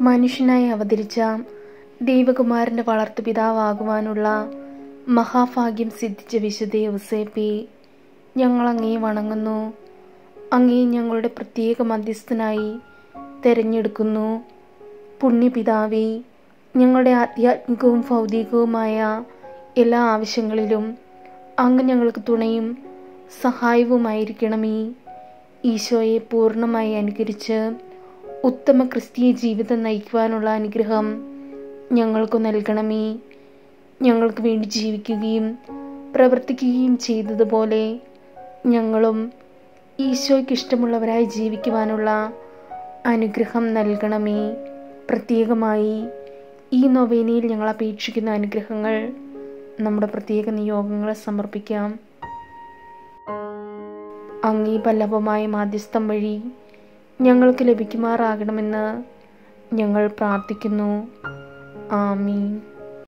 മനുഷ്യനായി അവതരിച്ച ദൈവകുമാരൻ്റെ വളർത്തുപിതാവാകുവാനുള്ള മഹാഭാഗ്യം സിദ്ധിച്ച വിശുദ്ധ യൗസേപ്പേ, ഞങ്ങൾ അങ്ങയെ വണങ്ങുന്നു. അങ്ങയെ ഞങ്ങളുടെ പ്രത്യേക മധ്യസ്ഥനായി തിരഞ്ഞെടുക്കുന്നു. പുണ്യപിതാവേ, ഞങ്ങളുടെ ആധ്യാത്മികവും ഭൗതികവുമായ എല്ലാ ആവശ്യങ്ങളിലും അങ്ങ് ഞങ്ങൾക്ക് തുണയും സഹായവുമായിരിക്കണമേ. ഈശോയെ പൂർണ്ണമായി അനുകരിച്ച് ഉത്തമ ക്രിസ്തീയ ജീവിതം നയിക്കുവാനുള്ള അനുഗ്രഹം ഞങ്ങൾക്ക് നൽകണമേ. ഞങ്ങൾക്ക് വേണ്ടി ജീവിക്കുകയും പ്രവർത്തിക്കുകയും ചെയ്തതുപോലെ ഞങ്ങളും ഈശോയ്ക്ക് ഇഷ്ടമുള്ളവരായി ജീവിക്കുവാനുള്ള അനുഗ്രഹം നൽകണമേ. പ്രത്യേകമായി ഈ നൊവേനയിൽ ഞങ്ങൾ അപേക്ഷിക്കുന്ന അനുഗ്രഹങ്ങൾ നമ്മുടെ പ്രത്യേക നിയോഗങ്ങളെ സമർപ്പിക്കാം. അങ്ങേ വല്ലഭമായ മാധ്യസ്ഥം വഴി ഞങ്ങൾക്ക് ലഭിക്കുമാറാകണമെന്ന് ഞങ്ങൾ പ്രാർത്ഥിക്കുന്നു. ആമീൻ.